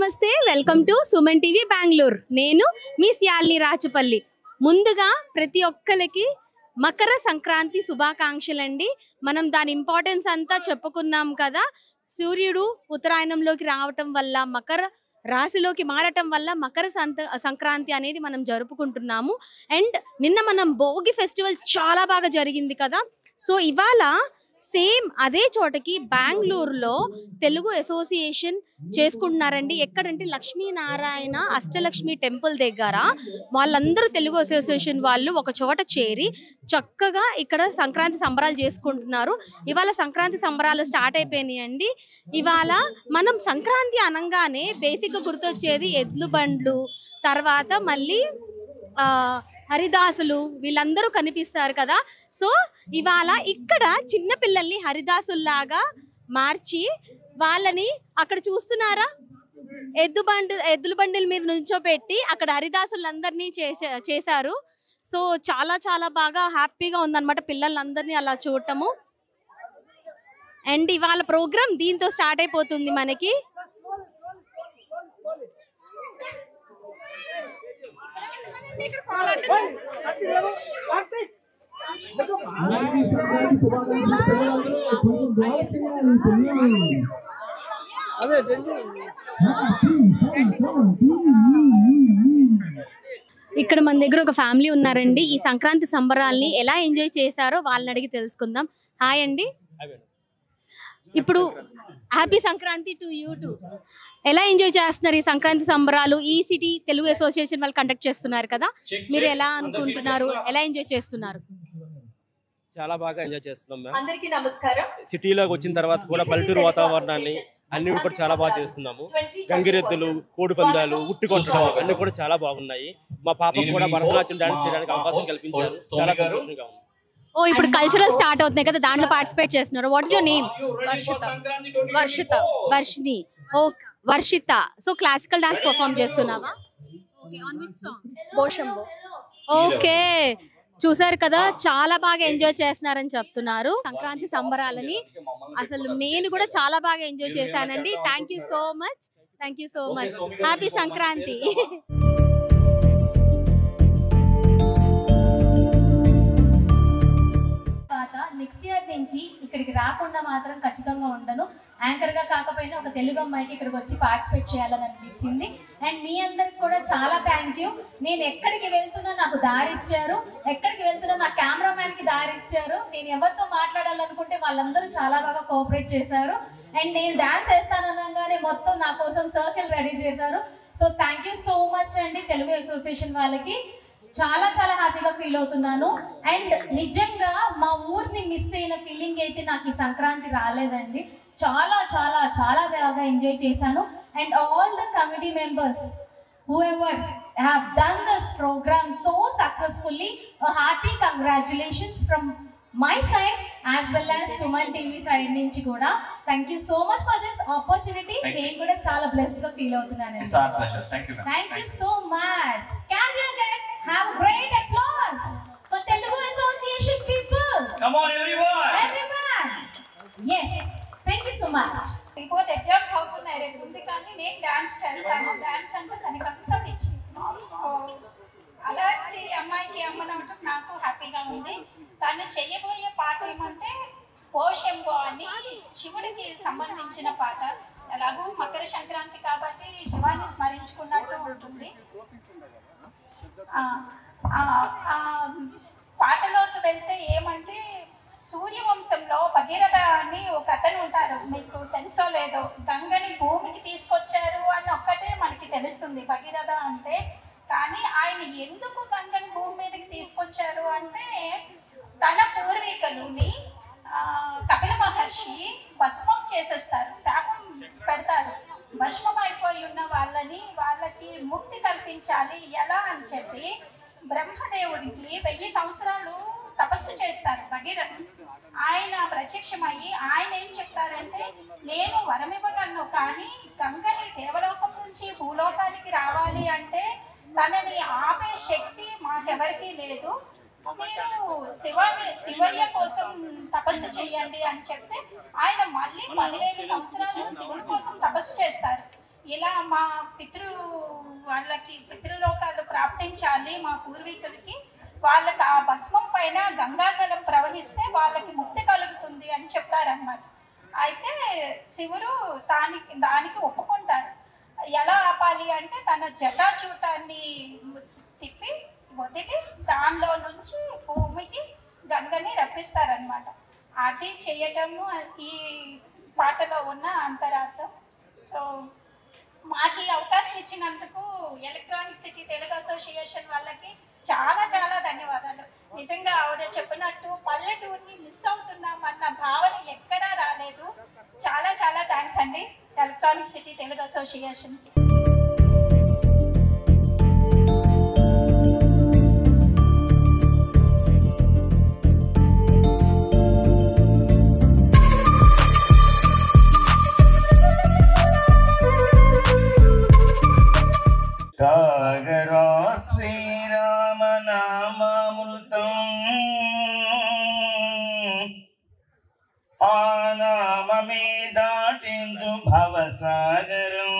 నమస్తే welcome to Suman TV Bengaluru. నేను మీ సియాల్ని రాచపల్లి. ముందుగా ప్రతి ఒక్కరికి మకర సంక్రాంతి శుభాకాంక్షలండి. మనం దాని ఇంపార్టెన్స్ అంతా చెప్పుకున్నాం కదా. సూర్యుడు ఉత్తరాయణంలోకి రావటం వల్ల మకర రాశిలోకి మారటం వల్ల మకర సంక్రాంతి అనేది మనం జరుపుకుంటున్నాము. అండ్ నిన్న మనం భోగి ఫెస్టివల్ చాలా బాగా జరిగింది కదా. సో ఇవాళ సేమ్ అదే చోటకి బెంగళూరులో తెలుగు అసోసియేషన్ చేసుకుంటున్నారండి. ఎక్కడంటే లక్ష్మీనారాయణ అష్టలక్ష్మి టెంపుల్ దగ్గర వాళ్ళందరూ తెలుగు అసోసియేషన్ వాళ్ళు ఒక చోట చేరి చక్కగా ఇక్కడ సంక్రాంతి సంబరాలు చేసుకుంటున్నారు. ఇవాళ సంక్రాంతి సంబరాలు స్టార్ట్ అయిపోయినాయండి. ఇవాళ మనం సంక్రాంతి అనగానే బేసిక్గా గుర్తొచ్చేది ఎద్లు బండ్లు, తర్వాత మళ్ళీ హరిదాసులు, వీళ్ళందరూ కనిపిస్తారు కదా. సో ఇవాళ ఇక్కడ చిన్న పిల్లల్ని హరిదాసుల్లాగా మార్చి వాళ్ళని అక్కడ చూస్తున్నారా, ఎద్దుల బండిల మీద నుంచోబెట్టి అక్కడ హరిదాసులందరినీ చేశారు. సో చాలా చాలా బాగా హ్యాపీగా ఉందన్నమాట పిల్లలందరినీ అలా చూడటము. అండ్ ఇవాళ ప్రోగ్రామ్ దీంతో స్టార్ట్ అయిపోతుంది మనకి. ఇక్కడ మన దగ్గర ఒక ఫ్యామిలీ ఉన్నారండి. ఈ సంక్రాంతి సంబరాల్ని ఎలా ఎంజాయ్ చేశారో వాళ్ళని అడిగి తెలుసుకుందాం. హాయ్ అండి. ఇప్పుడు happy Sankranti to you too. ఎలా ఎంజాయ్ చేస్తున్నారు ఈ సంక్రాంతి సంబరాలు? ఈ సిటీ తెలుగు అసోసియేషన్ వాళ్ళు కండక్ట్ చేస్తున్నారు కదా, మీరు ఎలా అనుకుంటున్నారు, ఎలా ఎంజాయ్ చేస్తున్నారు? చాలా బాగా ఎంజాయ్ చేస్తున్నాం మ్యామ్. అందరికీ నమస్కారం. సిటీలోకి వచ్చిన తర్వాత కూడా పల్లెటూరు వాతావరణాన్ని అన్ని కూడా చాలా బాగా చేస్తున్నాము. గంగిరెద్దులు, కోడి పందాలు, ఉట్టి కొట్టడం అన్ని కూడా చాలా బాగున్నాయి. మా పాపకు కూడా భరతనాట్యం డాన్స్ చేయడానికి అవకాశం కల్పించారు. చాలా సంతోషంగా ఉంది. ఓ ఇప్పుడు కల్చరల్ స్టార్ట్ అవుతున్నాయి కదా, దాంట్లో పార్టిసిపేట్ చేస్తున్నారు. What is your name? Varshini. Oh Varshitha. So classical dance perform చేస్తున్నావా? ఓకే, చూసారు కదా చాలా బాగా ఎంజాయ్ చేస్తున్నారని చెప్తున్నారు సంక్రాంతి సంబరాలని. అసలు నేను కూడా చాలా బాగా ఎంజాయ్ చేశానండి. Thank you so much, thank you so much. Happy Sankranti. Next year నుంచి ఇక్కడికి రాకుండా మాత్రం ఖచ్చితంగా ఉండను. యాంకర్గా కాకపోయినా ఒక తెలుగు అమ్మాయికి ఇక్కడికి వచ్చి పార్టిసిపేట్ చేయాలని అనిపించింది. అండ్ మీ అందరికి కూడా చాలా థ్యాంక్ యూ. నేను ఎక్కడికి వెళ్తున్నా నాకు దారి ఇచ్చారు, ఎక్కడికి వెళ్తున్నా నా కెమెరామ్యాన్కి దారి ఇచ్చారు. నేను ఎవరితో మాట్లాడాలనుకుంటే వాళ్ళందరూ చాలా బాగా కోఆపరేట్ చేశారు. అండ్ నేను డాన్స్ వేస్తాననగానే మొత్తం నా కోసం సర్కిల్ రెడీ చేశారు. So thank you so much అండి తెలుగు అసోసియేషన్ వాళ్ళకి. చాలా చాలా హ్యాపీగా ఫీల్ అవుతున్నాను. అండ్ నిజంగా మా ఊరిని మిస్ అయిన ఫీలింగ్ అయితే నాకు ఈ సంక్రాంతి రాలేదండి. చాలా చాలా చాలా బాగా ఎంజాయ్ చేశాను. And all the committee members whoever have done this program so successfully, a hearty congratulations from my side as well as Suman TV side నుంచి కూడా. Thank you so much for this opportunity. నేను కూడా చాలా blessed గా feel అవుతున్నాను. It's our pleasure. Thank you. Thank you so much. Can we again have a great applause for Telugu Association people? Come on everyone. Everyone. Yes. Thank you so much. Report exams అవుతున్నాయి రేపు ఉంది, కానీ నేను dance చేస్తాను. Dance అంటే తనకి అంతా పిచ్చి. సో అలాంటి అమ్మాయికి అమ్మనవటం నాకు హ్యాపీగా ఉంది. తను చేయబోయే పాట ఏమంటే పోషంబో అని శివుడికి సంబంధించిన పాట. ఎలాగూ మకర సంక్రాంతి కాబట్టి శివాన్ని స్మరించుకున్నట్టు ఉంటుంది. పాటలోకి వెళ్తే ఏమంటే సూర్యవంశంలో భగీరథ అని ఒక అతను ఉంటారు, మీకు తెలుసో లేదో. గంగని భూమికి తీసుకొచ్చారు అని ఒక్కటే మనకి తెలుస్తుంది భగీరథ అంటే. కానీ ఆయన ఎందుకు గంగని భూమి మీదకి తీసుకొచ్చారు అంటే తన పూర్వీకులని కపిల మహర్షి భస్మం చేసేస్తారు, శాపం పెడతారు. భస్మం అయిపోయి ఉన్న వాళ్ళకి ముక్తి కల్పించాలి ఎలా అని చెప్పి బ్రహ్మదేవుడికి 1000 సంవత్సరాలు తపస్సు చేస్తారు భగీరథ. ఆయన ప్రత్యక్షమయ్యి ఆయన ఏం చెప్తారంటే, నేను వరమివ్వగలను, కానీ గంగని దేవలోకం నుంచి భూలోకానికి రావాలి అంటే తనని ఆపే శక్తి మాకెవరికీ లేదు, మీరు శివయ్య కోసం తపస్సు చేయండి అని చెప్తే ఆయన మళ్ళీ 10,000 సంవత్సరాలు శివుడి కోసం తపస్సు చేస్తారు. ఇలా మా వాళ్ళకి పితృలోకాలు ప్రాప్తించాలి, మా పూర్వీకులకి వాళ్ళకి ఆ భస్మం పైన గంగాజలం ప్రవహిస్తే వాళ్ళకి ముక్తి కలుగుతుంది అని చెప్తారన్నమాట. అయితే శివుడు దానికి ఒప్పుకుంటారు. ఎలా ఆపాలి అంటే తన జటాచూటాన్ని తిప్పి వదిలి దానిలో నుంచి భూమికి గంగని రప్పిస్తారనమాట. అది చేయటము ఈ పాటలో ఉన్న అంతరార్థం. సో మాకు ఈ అవకాశం ఇచ్చినందుకు ఎలక్ట్రానిక్ సిటీ తెలుగు అసోసియేషన్ వాళ్ళకి చాలా చాలా ధన్యవాదాలు. నిజంగా ఆవిడ చెప్పినట్టు పల్లెటూరిని మిస్ అవుతున్నామన్న భావన ఎక్కడా రాలేదు. చాలా చాలా థ్యాంక్స్ అండి ఎలక్ట్రానిక్ సిటీ తెలుగు అసోసియేషన్. సాగరా శ్రీరామ నామామృతం ఆ నామమే దాటించు భవసాగరం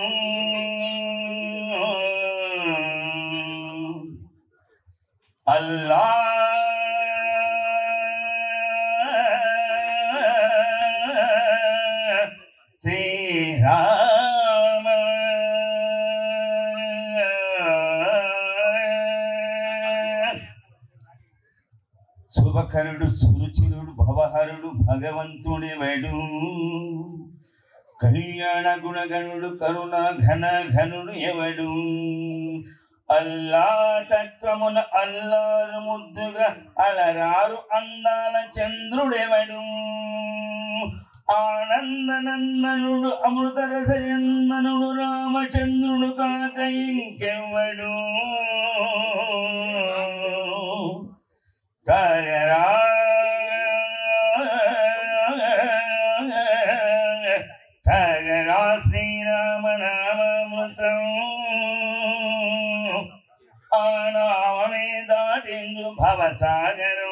అల్లా శ్రీరామ శుభకరుడు సురుచిరుడు భవహరుడు భగవంతుడెవడు కళ్యాణ గుణగణుడు కరుణ ఘన ఘనుడు ఎవడు అల్లా తత్వమున అల్లారు ముద్దుగా అలరారు అందాల చంద్రుడెవడు ఆనందనందనుడు అమృత రసచందనుడు రామచంద్రుడు కాక ఇంకెవ్వడు సాగరా సాగరా శ్రీరామ నామామృతం ఆ నామమే దాటిందు భవసాగరం.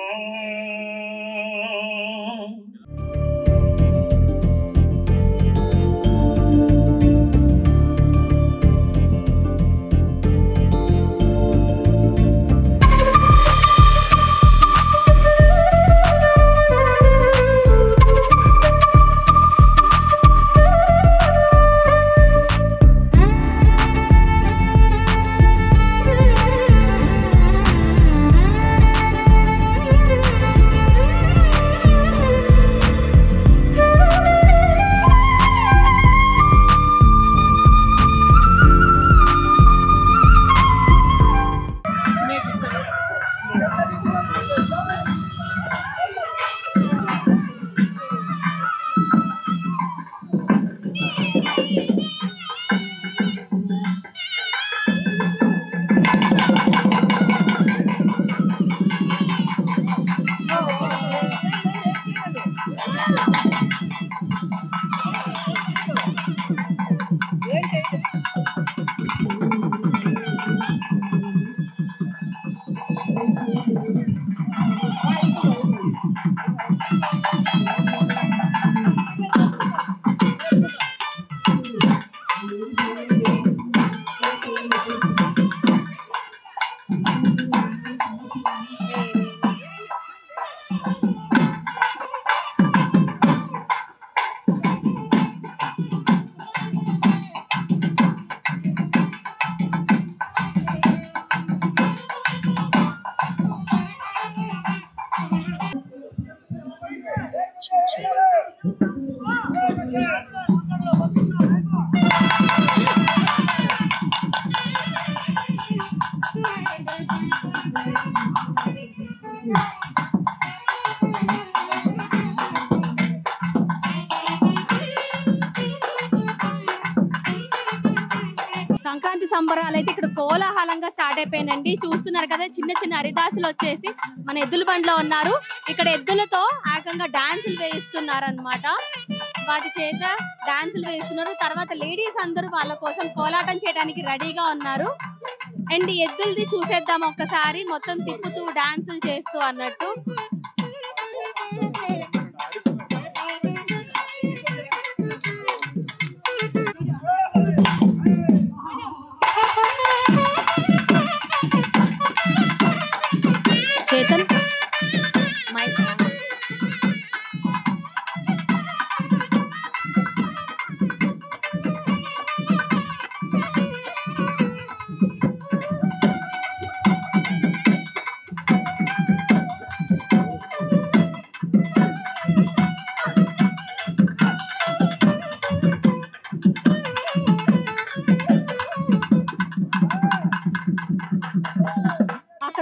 సంక్రాంతి సంబరాలు అయితే ఇక్కడ కోలాహలంగా స్టార్ట్ అయిపోయినండి. చూస్తున్నారు కదా, చిన్న చిన్న హరిదాసులు వచ్చేసి మన ఎద్దుల బండిలో ఉన్నారు. ఇక్కడ ఎద్దులతో ఏకంగా డాన్సులు వేయిస్తున్నారు అన్నమాట. వాటి చేత డాన్సులు వేయిస్తున్నారు. తర్వాత లేడీస్ అందరూ వాళ్ళ కోసం కోలాటం చేయడానికి రెడీగా ఉన్నారు. అండ్ ఎద్దులది చూసేద్దాం ఒక్కసారి, మొత్తం తిప్పుతూ డాన్సులు చేస్తూ అన్నట్టు.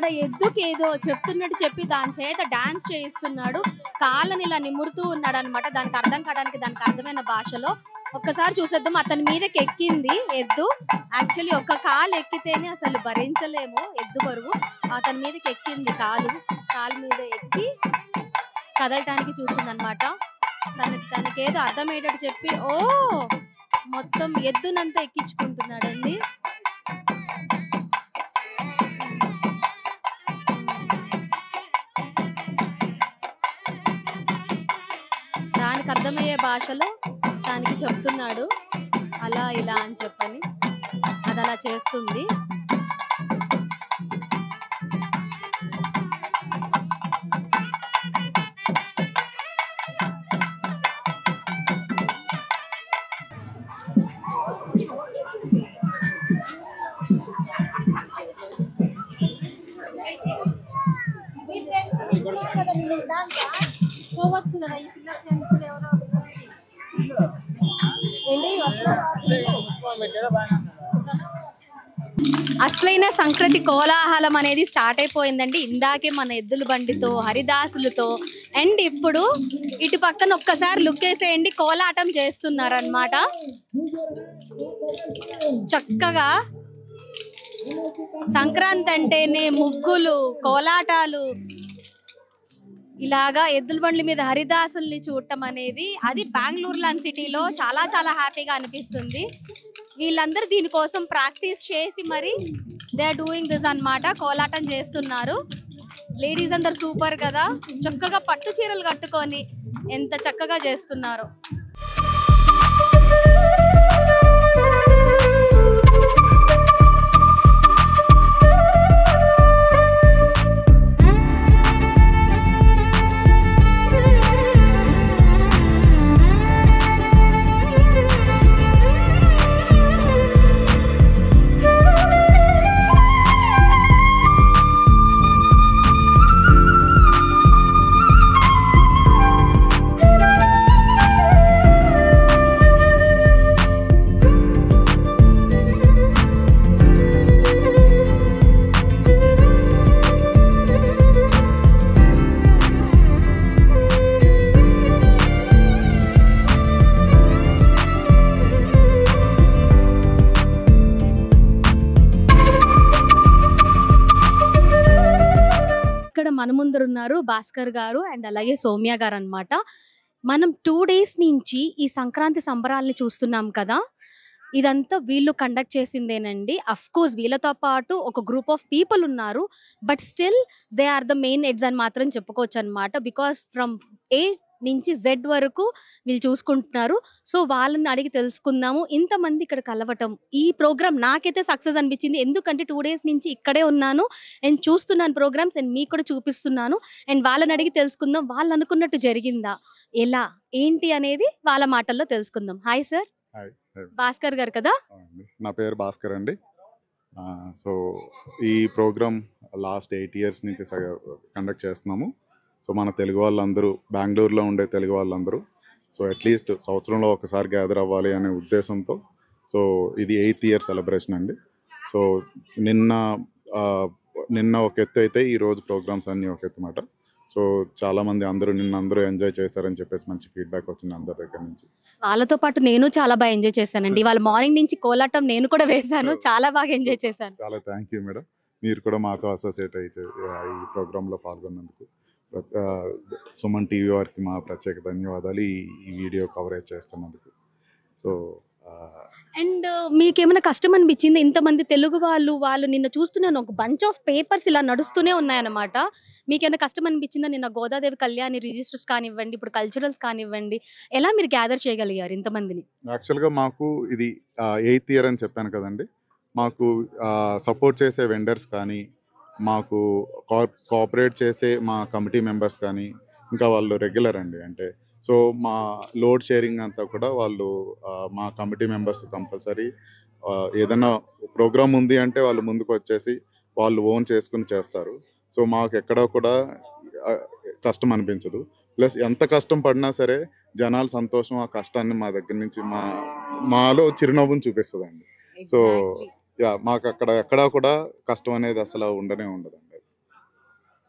ఎద్దుకి ఏదో చెప్తున్నట్టు చెప్పి దాని చేత డాన్స్ చేయిస్తున్నాడు. కాళ్ళని ఇలా నిమురుతూ ఉన్నాడు అనమాట. దానికి అర్థం కావడానికి దానికి అర్థమైన భాషలో ఒక్కసారి చూసేద్దాం. అతని మీదకి ఎక్కింది ఎద్దు. యాక్చువల్లీ ఒక కాలు ఎక్కితేనే అసలు భరించలేము ఎద్దు బరువు. అతని మీదకి ఎక్కింది కాలు మీద ఎక్కి కదలటానికి చూస్తుంది అనమాట. తనకేదో అర్థమయ్యేటట్టు చెప్పి మొత్తం ఎద్దునంతా ఎక్కించుకుంటున్నాడండి. దానికి అర్థమయ్యే భాషలో దానికి చెప్తున్నాడు అలా ఇలా అని చెప్పని. అది అలా చేస్తుంది. పోవచ్చు కదా ఈ పిల్ల ఫ్రెండ్స్ ఎవరో. అసలైన సంక్రాంతి కోలాహలం అనేది స్టార్ట్ అయిపోయిందండి. ఇందాకే మన ఎద్దుల బండితో హరిదాసులతో. అండ్ ఇప్పుడు ఇటు పక్కన ఒక్కసారి లుక్ వేసేయండి, కోలాటం చేస్తున్నారన్నమాట. చక్కగా సంక్రాంతి అంటేనే ముగ్గులు, కోలాటాలు, ఇలాగా ఎద్దుల బండ్ల మీద హరిదాసుల్ని చూడటం అనేది అది బెంగళూరు లాంటి సిటీలో చాలా చాలా హ్యాపీగా అనిపిస్తుంది. వీళ్ళందరూ దీనికోసం ప్రాక్టీస్ చేసి మరి దే ఆర్ డూయింగ్ దిస్ అన్నమాట. కోలాటం చేస్తున్నారు. లేడీస్ అందరు సూపర్ కదా, చక్కగా పట్టు చీరలు కట్టుకొని ఎంత చక్కగా చేస్తున్నారు. మన ముందరున్నారు భాస్కర్ గారు అండ్ అలాగే సౌమ్య గారు అన్నమాట. మనం 2 days నుంచి ఈ సంక్రాంతి సంబరాల్ని చూస్తున్నాం కదా. ఇదంతా వీళ్ళు కండక్ట్ చేసిందేనండి. అఫ్ కోర్స్ వీళ్ళతో పాటు ఒక గ్రూప్ ఆఫ్ పీపుల్ ఉన్నారు. But still they are the main heads అని మాత్రం చెప్పుకోవచ్చు అనమాట. బికాస్ ఫ్రమ్ A నుంచి Z వరకు వీళ్ళు చూసుకుంటున్నారు. సో వాళ్ళని అడిగి తెలుసుకుందాము. ఇంతమంది ఇక్కడ కలవటం, ఈ ప్రోగ్రామ్ నాకైతే సక్సెస్ అనిపించింది. ఎందుకంటే 2 days నుంచి ఇక్కడే ఉన్నాను అండ్ చూస్తున్నాను ప్రోగ్రామ్స్ అండ్ మీకు కూడా చూపిస్తున్నాను. అండ్ వాళ్ళని అడిగి తెలుసుకుందాం, వాళ్ళు అనుకున్నట్టు జరిగిందా, ఎలా ఏంటి అనేది వాళ్ళ మాటల్లో తెలుసుకుందాం. Hi sir. భాస్కర్ గారు కదా? నా పేరు భాస్కర్ అండి. సో ఈ ప్రోగ్రామ్ లాస్ట్ 8 years నుంచి కండక్ట్ చేస్తున్నాము. సో మన తెలుగు వాళ్ళందరూ, బెంగళూరులో ఉండే తెలుగు వాళ్ళందరూ సో అట్లీస్ట్ సంవత్సరంలో ఒకసారి గ్యాదర్ అవ్వాలి అనే ఉద్దేశంతో సో ఇది 8th year సెలబ్రేషన్ అండి. సో నిన్న ఒక ఎత్తు అయితే ఈరోజు ప్రోగ్రామ్స్ అన్నీ ఒక ఎత్తు మాట. సో చాలామంది అందరూ ఎంజాయ్ చేశారని చెప్పేసి మంచి ఫీడ్బ్యాక్ వచ్చింది అందరి దగ్గర నుంచి. వాళ్ళతో పాటు నేను చాలా బాగా ఎంజాయ్ చేశానండి. వాళ్ళ మార్నింగ్ నుంచి కోలాటం నేను కూడా వేశాను, చాలా బాగా ఎంజాయ్ చేశాను. చాలా థ్యాంక్ యూ మేడం. మీరు కూడా మాతో అసోసియేట్ అయ్యి ఈ ప్రోగ్రాంలో పాల్గొన్నందుకు. సుమన్ టీవీ వారికి మా ప్రత్యేక ధన్యవాదాలు ఈ వీడియో కవరేజ్ చేస్తున్నందుకు. సో అండ్ మీకేమైనా కష్టం అనిపించింది? ఇంతమంది తెలుగు వాళ్ళు నిన్న చూస్తున్నాను, ఒక బంచ్ ఆఫ్ పేపర్స్ ఇలా నడుస్తూనే ఉన్నాయన్నమాట. మీకేమైనా కష్టం అనిపించిందా? నిన్న గోదాదేవి కళ్యాణి రిజిస్టర్స్ కానివ్వండి, ఇప్పుడు కల్చరల్స్ కానివ్వండి, ఎలా మీరు గ్యాదర్ చేయగలిగారు ఇంతమందిని? యాక్చువల్గా మాకు ఇది 8th year అని చెప్పాను కదండి. మాకు సపోర్ట్ చేసే వెండర్స్ కానీ, మాకు కోఆపరేట్ చేసే మా కమిటీ మెంబర్స్ కానీ, ఇంకా వాళ్ళు రెగ్యులర్ అండి. అంటే సో మా లోడ్ షేరింగ్ అంతా కూడా వాళ్ళు మా కమిటీ మెంబర్స్ కంపల్సరీ ఏదైనా ప్రోగ్రామ్ ఉంది అంటే వాళ్ళు ముందుకు వచ్చేసి వాళ్ళు ఓన్ చేసుకుని చేస్తారు. సో మాకు ఎక్కడా కూడా కష్టం అనిపించదు. ప్లస్ ఎంత కష్టం పడినా సరే జనాల సంతోషం ఆ కష్టాన్ని మా దగ్గర నుంచి మాలో చిరునవ్వుని చూపిస్తుందండి. సో మాకు ఎక్కడా కూడా కష్టం అనేది అసలు ఉండదండి.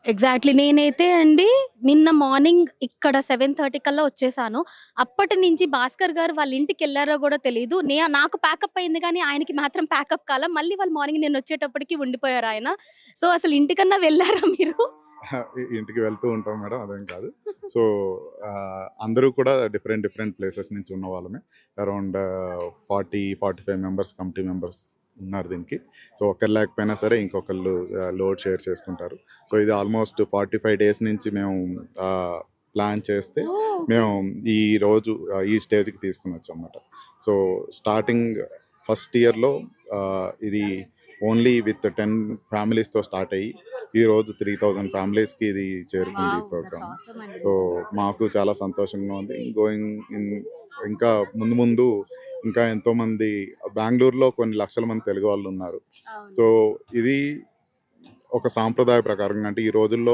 ఎగ్జాక్ట్లీ. నేనైతే అండి నిన్న మార్నింగ్ ఇక్కడ 7:30 కల్లా వచ్చేసాను. అప్పటి నుంచి భాస్కర్ గారు వాళ్ళ ఇంటికి వెళ్ళారో కూడా తెలీదు. నాకు ప్యాకప్ అయింది కానీ ఆయనకి మాత్రం ప్యాకప్ కాల. మళ్ళీ వాళ్ళు మార్నింగ్ నేను వచ్చేటప్పటికి ఉండిపోయారు ఆయన. సో అసలు ఇంటికన్నా వెళ్ళారా మీరు? ఇంటికి వెళ్తూ ఉంటాం మేడం, అదేం కాదు. సో అందరూ కూడా డిఫరెంట్ ప్లేసెస్ నుంచి ఉన్న వాళ్ళమే. అరౌండ్ 40-45 మెంబర్స్ కమిటీ మెంబర్స్ ఉన్నారు దీనికి. సో ఒకరు లేకపోయినా సరే ఇంకొకళ్ళు లోడ్ షేర్ చేసుకుంటారు. సో ఇది ఆల్మోస్ట్ 45 డేస్ నుంచి మేము ప్లాన్ చేస్తే మేము ఈ రోజు ఈ స్టేజ్కి తీసుకుని వచ్చాం అన్నమాట. సో స్టార్టింగ్ ఫస్ట్ ఇయర్లో ఇది ఓన్లీ విత్ 10 ఫ్యామిలీస్తో స్టార్ట్ అయ్యి ఈరోజు 3000 ఫ్యామిలీస్కి ఇది చేరుకుంది ఈ ప్రోగ్రామ్. సో మాకు చాలా సంతోషంగా ఉంది. ఇంకా ముందు ఇంకా ఎంతోమంది బెంగళూరులో కొన్ని లక్షల మంది తెలుగు వాళ్ళు ఉన్నారు. సో ఇది ఒక సాంప్రదాయ ప్రకారంగా అంటే ఈ రోజుల్లో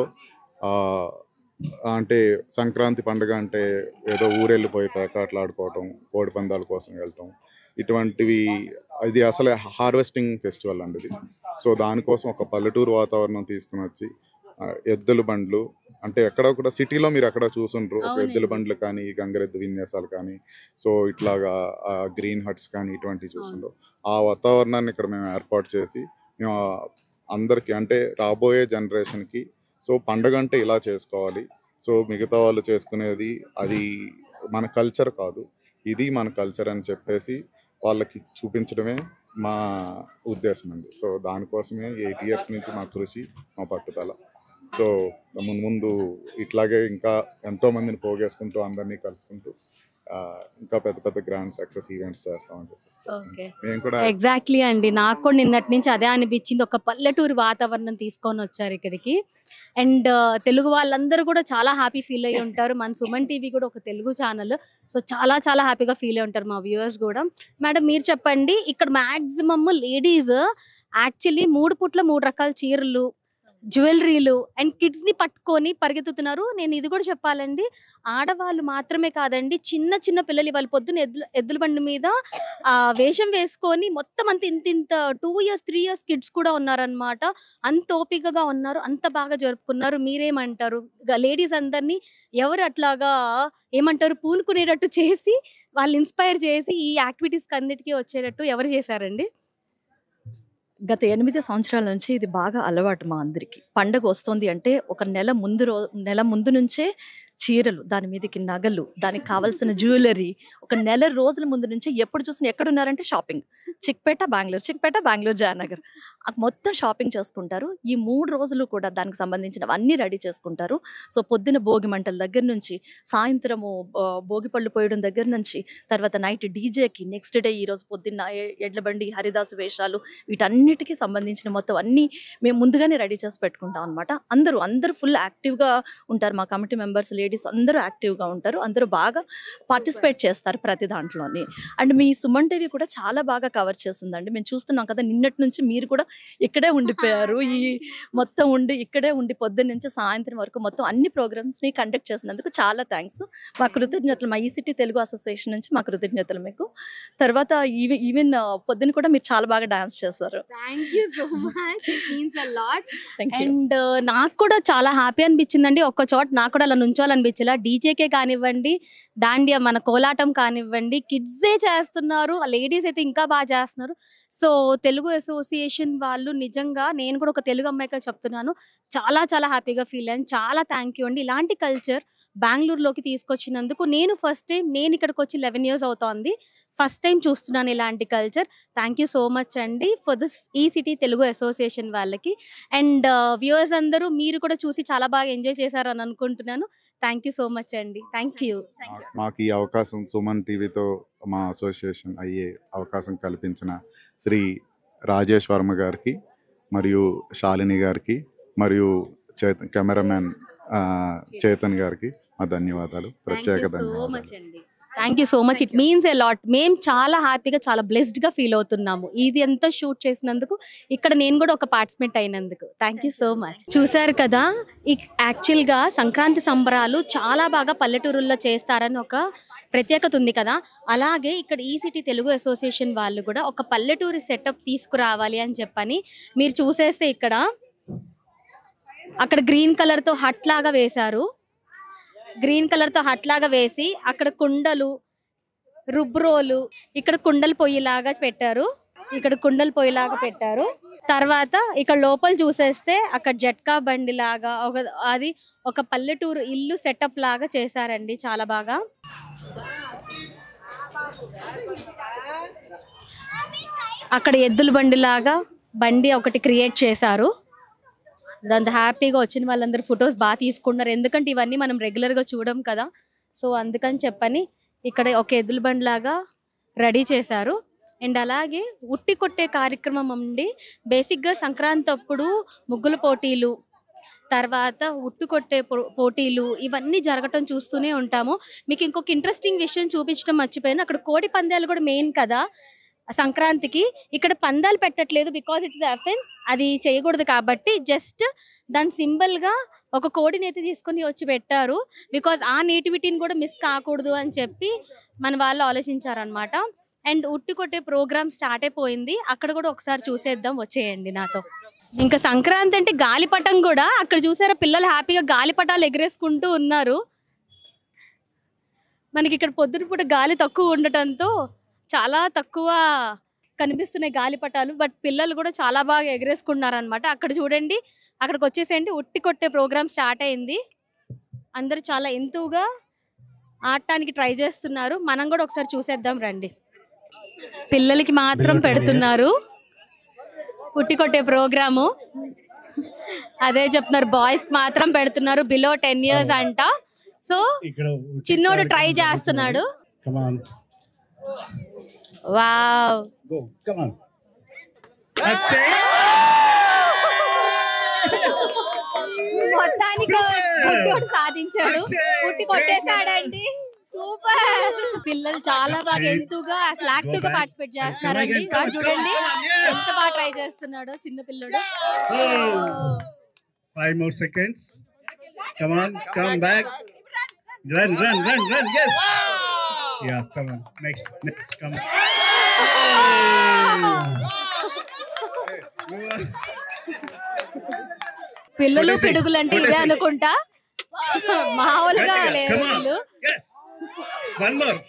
అంటే సంక్రాంతి పండుగ అంటే ఏదో ఊరెళ్ళిపోయి పేకాట్లు ఆడుకోవటం, కోడి పందాల కోసం వెళ్ళటం, ఇటువంటివి ఇది అసలే హార్వెస్టింగ్ ఫెస్టివల్ అండి ఇది. సో దానికోసం ఒక పల్లెటూరు వాతావరణం తీసుకుని వచ్చి ఎద్దుల బండ్లు అంటే ఎక్కడ కూడా సిటీలో మీరు ఎక్కడ చూసుండ్రు ఒక ఎద్దుల బండ్లు కానీ గంగరెద్దు విన్యాసాలు కానీ సో ఇట్లాగా గ్రీన్ హట్స్ కానీ ఇటువంటివి చూసుండ్రు. ఆ వాతావరణాన్ని ఇక్కడ మేము ఏర్పాటు చేసి మేము అందరికీ అంటే రాబోయే జనరేషన్కి సో పండగ అంటే ఇలా చేసుకోవాలి, సో మిగతా వాళ్ళు చేసుకునేది అది మన కల్చర్ కాదు, ఇది మన కల్చర్ అని చెప్పేసి వాళ్ళకి చూపించడమే మా ఉద్దేశం అండి. సో దానికోసమే 8 years నుంచి మా కృషి, మా పట్టుదల. సో ముందు ఇట్లాగే ఇంకా ఎంతోమందిని పోగేసుకుంటూ అందరినీ కలుపుకుంటూ ఇంకా పెద్ద గ్రాండ్ సక్సెస్ ఈవెంట్స్ చేస్తామని చెప్పేసి మేము కూడా ఎగ్జాక్ట్లీ అండి. నాకు కూడా నిన్నటి నుంచి అదే అనిపించింది. ఒక పల్లెటూరు వాతావరణం తీసుకొని వచ్చారు ఇక్కడికి. అండ్ తెలుగు వాళ్ళందరూ కూడా చాలా హ్యాపీ ఫీల్ అయ్యి ఉంటారు. మన సుమన్ టీవీ కూడా ఒక తెలుగు ఛానల్. సో చాలా హ్యాపీగా ఫీల్ అయ్యి ఉంటారు మా వ్యూవర్స్ కూడా. మేడం మీరు చెప్పండి, ఇక్కడ మ్యాక్సిమమ్ లేడీస్ యాక్చువల్లీ 3 పూట్ల 3 రకాల చీరలు, జ్యువెలరీలు అండ్ కిడ్స్ని పట్టుకొని పరిగెత్తుతున్నారు. నేను ఇది కూడా చెప్పాలండి, ఆడవాళ్ళు మాత్రమే కాదండి, చిన్న పిల్లలు వాళ్ళు పొద్దున్న ఎద్దుల బండి మీద వేషం వేసుకొని మొత్తం అంత ఇంత 2 years 3 years కిడ్స్ కూడా ఉన్నారనమాట. అంత ఓపికగా ఉన్నారు, అంత బాగా జరుపుకున్నారు. మీరేమంటారు? లేడీస్ అందరినీ ఎవరు అట్లాగా ఏమంటారు పూనుకునేటట్టు చేసి వాళ్ళు ఇన్స్పైర్ చేసి ఈ యాక్టివిటీస్కి అన్నిటికీ వచ్చేటట్టు ఎవరు చేశారండి? గత 8 సంవత్సరాల నుంచి ఇది బాగా అలవాటు మా అందరికి. పండగ వస్తుంది అంటే ఒక నెల ముందు నుంచే చీరలు, దాని మీదకి నగలు, దానికి కావాల్సిన జ్యువెలరీ ఒక నెల రోజుల ముందు నుంచి ఎప్పుడు చూసినా ఎక్కడున్నారంటే షాపింగ్. చిక్పేట బెంగళూరు జయనగర్ మొత్తం షాపింగ్ చేసుకుంటారు. ఈ 3 రోజులు కూడా దానికి సంబంధించినవన్నీ రెడీ చేసుకుంటారు. సో పొద్దున భోగి మంటల దగ్గర నుంచి సాయంత్రము భోగి పళ్ళు పోయడం దగ్గర నుంచి తర్వాత నైట్ డీజేకి, నెక్స్ట్ డే ఈరోజు పొద్దున్న ఎడ్ల బండి, హరిదాసు వేషాలు, వీటన్నిటికీ సంబంధించిన మొత్తం అన్నీ మేము ముందుగానే రెడీ చేసి పెట్టుకుంటాం అనమాట. అందరూ ఫుల్ యాక్టివ్గా ఉంటారు. మా కమిటీ మెంబర్స్ లేడీస్ అందరూ యాక్టివ్గా ఉంటారు. అందరూ బాగా పార్టిసిపేట్ చేస్తారు ప్రతి దాంట్లోని. అండ్ మీ సుమన్ టీవీ కూడా చాలా బాగా కవర్ చేస్తుందండి. మేము చూస్తున్నాం కదా, నిన్నటి నుంచి మీరు కూడా ఇక్కడే ఉండిపోయారు. ఈ మొత్తం ఇక్కడే ఉండి పొద్దున్న నుంచి సాయంత్రం వరకు మొత్తం అన్ని ప్రోగ్రామ్స్ని కండక్ట్ చేసినందుకు చాలా థ్యాంక్స్. మా కృతజ్ఞతలు, మా ఈసిటీ తెలుగు అసోసియేషన్ నుంచి మా కృతజ్ఞతలు మీకు. తర్వాత ఈవెన్ పొద్దున్న కూడా మీరు చాలా బాగా డాన్స్ చేస్తారు. Thank you so much, it means a lot. And నాకు కూడా చాలా హ్యాపీ అనిపించిందండి. ఒక్క చోట నాకు కూడా అలా నుంచోవాలనిపించేలా. డీజేకే కానివ్వండి, దాండియా మన కోలాటం కానివ్వండి, కిడ్సే చేస్తున్నారు, లేడీస్ అయితే ఇంకా బాగా చేస్తున్నారు. సో తెలుగు అసోసియేషన్ వాళ్ళు నిజంగా, నేను కూడా ఒక తెలుగు అమ్మాయిగా చెప్తున్నాను, చాలా హ్యాపీగా ఫీల్ అయ్యాను. చాలా థ్యాంక్ యూ అండి. ఇలాంటి కల్చర్ బెంగళూరులోకి తీసుకొచ్చినందుకు. నేను ఇక్కడికి వచ్చి 11 years అవుతోంది. ఫస్ట్ టైం చూస్తున్నాను ఇలాంటి culture. Thank you so much అండి for this E City Telugu association వాళ్ళకి. అండ్ వ్యూవర్స్ అందరూ మీరు కూడా చూసి చాలా బాగా ఎంజాయ్ చేశారని అనుకుంటున్నాను. థ్యాంక్ యూ సో మచ్ అండి. Thank you. మాకు ఈ అవకాశం సుమన్ టీవీతో మా అసోసియేషన్ అయ్యే అవకాశం కల్పించిన శ్రీ రాజేష్ వర్మ గారికి మరియు శాలిని గారికి మరియు కెమెరామెన్ చేతన్ గారికి మా ధన్యవాదాలు, ప్రత్యేక ధన్యవాదాలు. Thank you so much, it means a lot. మేము చాలా హ్యాపీగా, చాలా బ్లెస్డ్గా ఫీల్ అవుతున్నాము ఇది అంతా షూట్ చేసినందుకు, ఇక్కడ నేను కూడా ఒక పార్టిసిపేట్ అయినందుకు. Thank you so much. చూశారు కదా, యాక్చువల్గా సంక్రాంతి సంబరాలు చాలా బాగా పల్లెటూరుల్లో చేస్తారని ఒక ప్రత్యేకత ఉంది కదా, అలాగే ఇక్కడ ఈసిటీ తెలుగు అసోసియేషన్ వాళ్ళు కూడా ఒక పల్లెటూరి సెటప్ తీసుకురావాలి అని చెప్పని మీరు చూసేస్తే ఇక్కడ అక్కడ గ్రీన్ కలర్తో హట్ లాగా వేశారు. గ్రీన్ కలర్తో హట్ లాగా వేసి అక్కడ కుండలు, రుబ్రోలు, ఇక్కడ కుండలు పొయ్యిలాగా పెట్టారు. తర్వాత ఇక్కడ లోపల చూసేస్తే అక్కడ జట్కా బండి లాగా అది ఒక పల్లెటూరు ఇల్లు సెటప్ లాగా చేశారండి, చాలా బాగా. అక్కడ ఎద్దుల బండి లాగా బండి ఒకటి క్రియేట్ చేశారు. దాంతో హ్యాపీగా వచ్చిన వాళ్ళందరూ ఫొటోస్ బాగా తీసుకున్నారు. ఎందుకంటే ఇవన్నీ మనం రెగ్యులర్గా చూడం కదా, సో అందుకని చెప్పని ఇక్కడ ఒక ఎద్దుల బండి లాగా రెడీ చేశారు. అండ్ అలాగే ఉట్టి కొట్టే కార్యక్రమం అండి. బేసిక్గా సంక్రాంతి అప్పుడు ముగ్గుల పోటీలు, తర్వాత ఉట్టు కొట్టే పోటీలు ఇవన్నీ జరగటం చూస్తూనే ఉంటాము. మీకు ఇంకొక ఇంట్రెస్టింగ్ విషయం చూపించడం మర్చిపోయాను. అక్కడ కోడి పందాలు కూడా మెయిన్ కదా సంక్రాంతికి. ఇక్కడ పందాలు పెట్టట్లేదు, బికాజ్ ఇట్స్ అఫెన్స్, అది చేయకూడదు కాబట్టి జస్ట్ దాని సింబల్గా ఒక కోడిని అయితే తీసుకొని వచ్చి పెట్టారు. బికాజ్ ఆ నేటివిటీని కూడా మిస్ కాకూడదు అని చెప్పి మన వాళ్ళు ఆలోచించారనమాట. అండ్ ఉట్టి కొట్టే ప్రోగ్రామ్ స్టార్ట్ అయిపోయింది, అక్కడ కూడా ఒకసారి చూసేద్దాం, వచ్చేయండి నాతో. ఇంకా సంక్రాంతి అంటే గాలిపటం కూడా అక్కడ చూసారా, పిల్లలు హ్యాపీగా గాలిపటాలు ఎగరేసుకుంటూ ఉన్నారు. మనకి ఇక్కడ పొద్దున పూట గాలి తక్కువ ఉండటంతో చాలా తక్కువ కనిపిస్తున్నాయి గాలిపటాలు, బట్ పిల్లలు కూడా చాలా బాగా ఎగరేసుకున్నారు అనమాట. అక్కడ చూడండి, అక్కడికి వచ్చేసేయండి, ఉట్టి కొట్టే ప్రోగ్రామ్ స్టార్ట్ అయింది. అందరూ చాలా ఎంతుగా ఆడటానికి ట్రై చేస్తున్నారు. మనం కూడా ఒకసారి చూసేద్దాం రండి. పిల్లలకి మాత్రం పెడుతున్నారు ఉట్టి కొట్టే ప్రోగ్రాము, అదే చెప్తున్నారు. బాయ్స్ కి మాత్రం పెడుతున్నారు, బిలో 10 years అంట. సో చిన్నోడు ట్రై చేస్తున్నాడు. వావ్, మొత్తానికి గుడ్డోడు సాధించాడు, ఉట్టి కొట్టేశాడండి. సూపర్, పిల్లలు చాలా బాగా ఎంతుగా అసలు యాక్టివ్ గా పార్టిసిపేట్ చేస్తున్నారండి. వాడు చూడండి ఎంత బాగా ట్రై చేస్తున్నాడో చిన్న పిల్లడు. 5 more seconds. Come on, come back. Run. Yes. Yeah, come on. Next, come on. పిల్లలు పిడుగులు అంటే ఇదే అనుకుంటా, మామూలుగా లేదు వీళ్ళు. Yes. One more.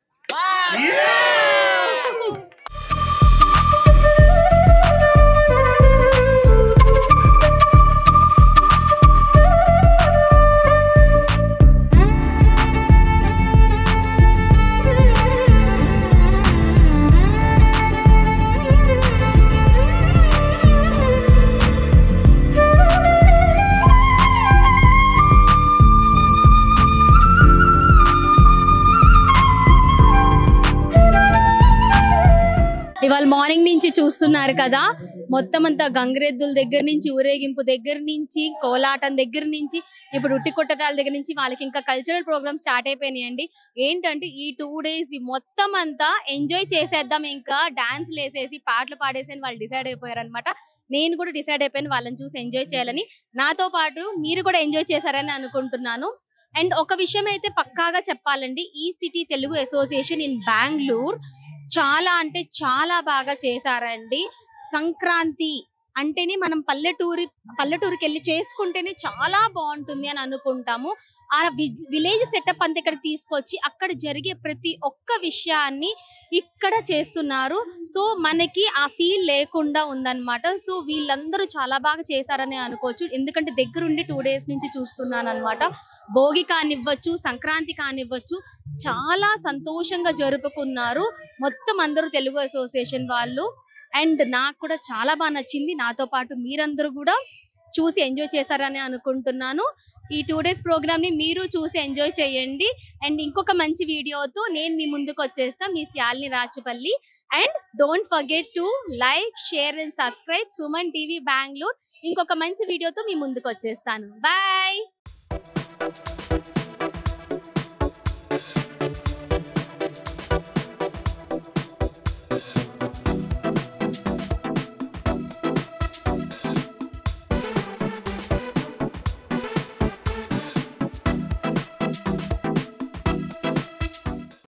ఇవాళ మార్నింగ్ నుంచి చూస్తున్నారు కదా, మొత్తం అంతా గంగిరెద్దుల దగ్గర నుంచి, ఊరేగింపు దగ్గర నుంచి, కోలాటం దగ్గర నుంచి, ఇప్పుడు ఉట్టి కొట్టడాల దగ్గర నుంచి వాళ్ళకి ఇంకా కల్చరల్ ప్రోగ్రామ్ స్టార్ట్ అయిపోయినాయండి. ఏంటంటే ఈ 2 days మొత్తం అంతా ఎంజాయ్ చేసేద్దాం, ఇంకా డాన్స్లు వేసేసి పాటలు పాడేసి అని వాళ్ళు డిసైడ్ అయిపోయారు అనమాట. నేను కూడా డిసైడ్ అయిపోయాను వాళ్ళని చూసి ఎంజాయ్ చేయాలని. నాతో పాటు మీరు కూడా ఎంజాయ్ చేశారని అనుకుంటున్నాను. అండ్ ఒక విషయం అయితే పక్కాగా చెప్పాలండి, ఈ city Telugu association in Bengaluru చాలా అంటే చాలా బాగా చేశారండి. సంక్రాంతి అంటేనే మనం పల్లెటూరుకి వెళ్ళి చేసుకుంటేనే చాలా బాగుంటుంది అని అనుకుంటాము. ఆ విలేజ్ సెటప్ అంతా ఇక్కడ తీసుకొచ్చి అక్కడ జరిగే ప్రతి ఒక్క విషయాన్ని ఇక్కడ చేస్తున్నారు. సో మనకి ఆ ఫీల్ లేకుండా ఉందన్నమాట. సో వీళ్ళందరూ చాలా బాగా చేశారని అనుకోవచ్చు, ఎందుకంటే దగ్గరుండి 2 days నుంచి చూస్తున్నాను అనమాట. భోగి కానివ్వచ్చు, సంక్రాంతి కానివ్వచ్చు, చాలా సంతోషంగా జరుపుకున్నారు మొత్తం అందరూ తెలుగు అసోసియేషన్ వాళ్ళు. అండ్ నాకు కూడా చాలా బాగా నచ్చింది. నాతో పాటు మీరందరూ కూడా చూసి ఎంజాయ్ చేశారని అనుకుంటున్నాను. ఈ 2 days ప్రోగ్రామ్ ని మీరు చూసి ఎంజాయ్ చేయండి. అండ్ ఇంకొక మంచి వీడియోతో నేను మీ ముందుకు వచ్చేస్తా, మీ Shalini Rachapalli. And don't forget to like, share and subscribe Suman TV Bengaluru. ఇంకొక మంచి వీడియోతో మీ ముందుకు వచ్చేస్తాను. బాయ్.